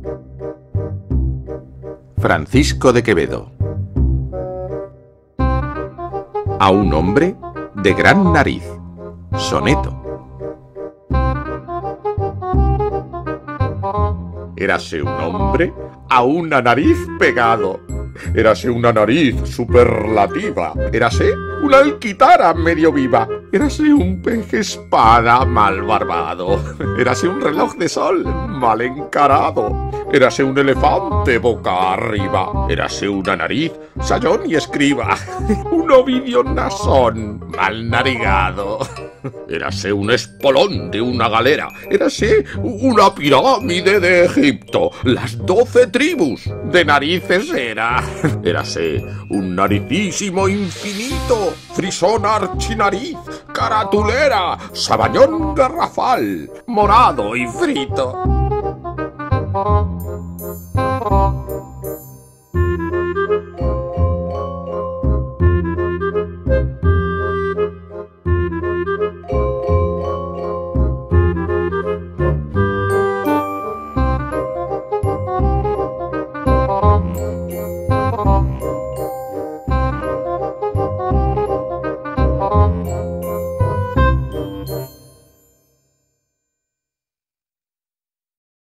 Francisco de Quevedo. A un hombre de gran nariz. Soneto. Érase un hombre a una nariz pegado. Érase una nariz superlativa. Érase una alquitara medio viva. Érase un pez espada mal barbado. Érase un reloj de sol mal encarado. Érase un elefante boca arriba. Érase una nariz, sayón y escriba. Un Ovidio nasón mal narigado. Érase un espolón de una galera. Érase una pirámide de Egipto. Las 12 tribus de narices era. Érase un naricísimo infinito. Frisón archinariz, caratulera, sabañón garrafal, morado y frito.